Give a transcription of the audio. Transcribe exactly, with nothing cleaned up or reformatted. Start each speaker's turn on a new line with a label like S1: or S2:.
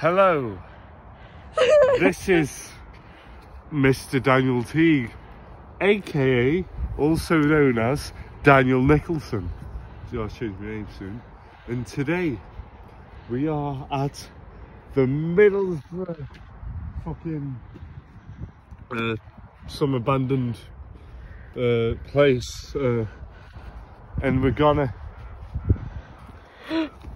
S1: Hello, this is Mister Daniel Teague, aka also known as Daniel Nicholson. So I'll change my name soon. And today we are at the middle of the fucking uh, some abandoned uh, place, uh, and we're gonna